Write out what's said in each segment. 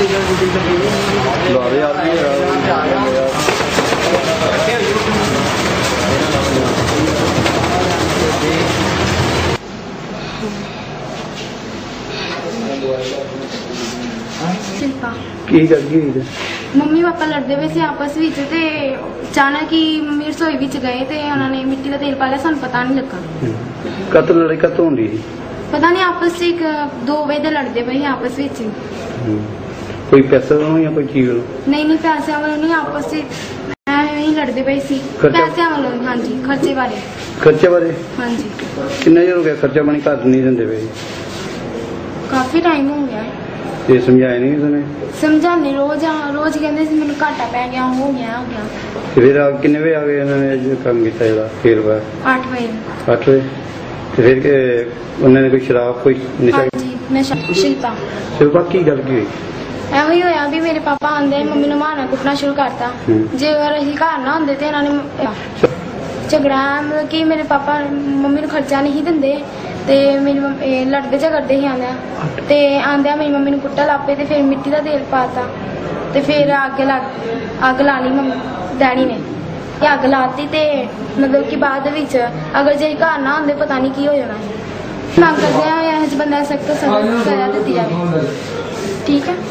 शिल्पा की गल की हुई? मम्मी पापा लड़ते पे सी आपस विच ते अचानक ही मम्मी रसोई विच गए ते उन्होंने मिट्टी का तेल पा लिया, सानू पता नहीं लगा। कत लड़ाई कत होंदी? पता नहीं आपस च 2 बजे लड़ते पे आपस विच। कोई पैसे या कोई चीज? नहीं पैसे वालों नहीं, आपस च ही लड़ते पे सी। पैसे वालों? हाँ जी, खर्चे बारे। खर्चे बारे? हाँ जी। कितना देर हो गया खर्चा पानी घर नहीं देंदे पे? काफी टाइम हो गया है। ये समझाया नहीं तुमने? समझाने रोज कहते मैंने घाटा पै गया, हो गया। फिर किन्ने बजे आ गए उन्होंने जो काम किया जेड़ा फिर 8 बजे। 8 बजे? फिर उन्होंने कोई शराब कोई नशा? हाँ जी, नशा। शिल्पा की गल की हुई? एवं ही होया भी मेरे पापा आंदे मम्मी ने मारना कुटना शुरू करता। जे अगर असीं घर ना होंदे ते इन्होंने झगड़ा, मतलब कि मेरे पापा मम्मी को खर्चा नहीं देंदे ते मेरी लड़ते झगड़ते ही आंदे ते मेरी मम्मी ने कुट्टा लापे ते फिर मिट्टी का तेल पाता ते फिर अग ला ली डैडी ने अग लाती ते मतलब कि बाद विच अगर जे घर ना होंदे पता नहीं की हो जाना। मांग करते हैं इस बंदे सख्त सजा दी जाए। ठीक है।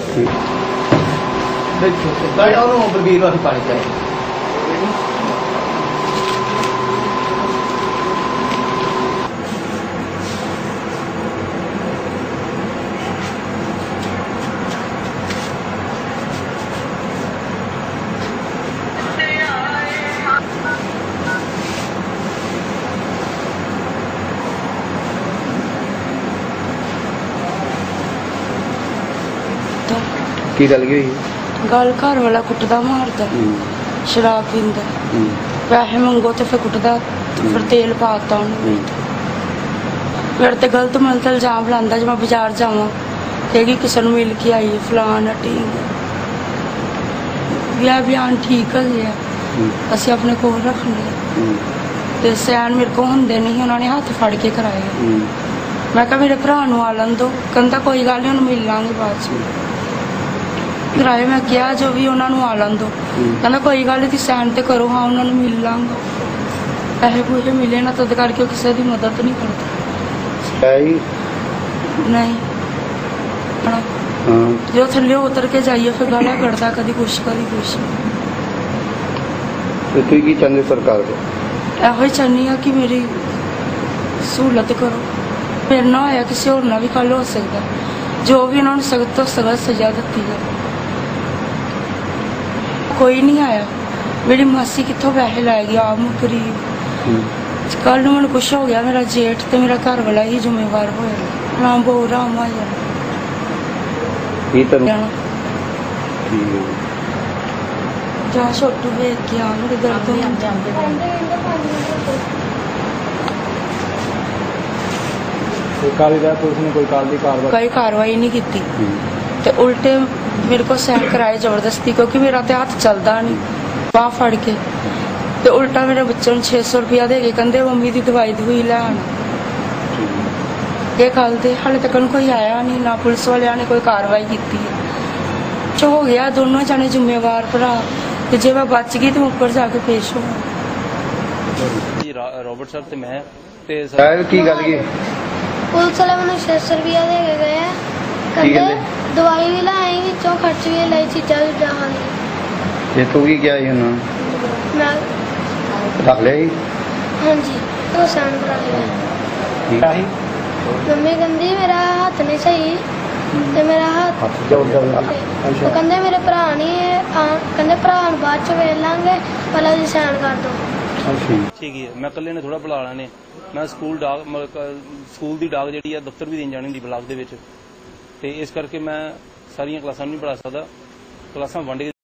की गल की हुई? गल घर वाला कुटदा मारदा, शराब पींदा, पैसे मंगो तो फिर कुटदा, फिर तेल पाता उन्हें। फिर तो गलत मलत इल्जाम लांदा जो मैं बाजार जावां कहेगी किसी ने मिल के आई फलान टींग। बयान ठीक है असं अपने को रखने ते सैन मेरे को होंदे नहीं, उन्होंने हाथ फड़ के कराए। मैं कहा मेरे भरा नूं आ लन दो, कहंदा कोई गल नहीं उन्हें मिल लांगे बाद च किराए। मैं क्या जो भी उन्होंने आ लन दो, कहना कोई गल नहीं सैन तो करो, हाँ उन्होंने मिल लांगा। पैसे पूसे मिले ना तद करके किसी की मदद नहीं करता। नहीं जो थले उतर के जाइए फिर गाला कड़ता कभी कुछ कभी कुछ। सरकार एहो चाहनी हाँ कि मेरी सहूलत करो, फिर ना होया किसी होर ना भी कल हो सकता। जो भी उन्होंने सख्त तो सख्त सजा दी है। कोई नहीं आया, मेरी मासी कितों पैसे लाएगी आप गरीब। कल मैं कुछ हो गया मेरा जेठ तो मेरा घर वाला ही जिम्मेवार होया ना बहु राम आ जाना जा छोटू वेख के आ मेरे दर्द कोई कार्रवाई नहीं की ते उल्टे मेरे को सैन कराए जबरदस्ती क्योंकि मेरा तो हाथ चलता नहीं बाह फड़ के ते उल्टा मेरे बच्चों ने 600 रुपया दे के कहते मम्मी की दवाई दवई लै आना। ये गल दे हाले तक कोई आया नहीं, ना पुलिस वाले ने कोई कार्रवाई की। जो हो गया दोनों जाने जिम्मेवार भरा ते जे मैं बच गई तो ऊपर जाके पेश हो। रॉबर्ट सर ते मैं ते की गल की? पुलिस वाले मैंने 600 रुपया दे के गए, कहते दवाई भी लाई विचों खर्च भी लाई चीजा भी खाने। ये तू की क्या है ना? मैं रख ले। हाँ जी तो सैन करा लिया। मम्मी कहती मेरा हाथ नहीं सही ते मेरा हाथ तो कहते मेरे भरा नहीं कहते भरा बाद च वेख लांगे पहले जी सैन कर दो। ठीक है मैं कल्ले ने थोड़ा बुला लेने। मैं स्कूल दी डाक जी दफ्तर भी देन जानी होंदी ब्लाक दे विच ते इस करके मैं सारियां क्लासां नहीं पढ़ा सकदा, क्लासां वंड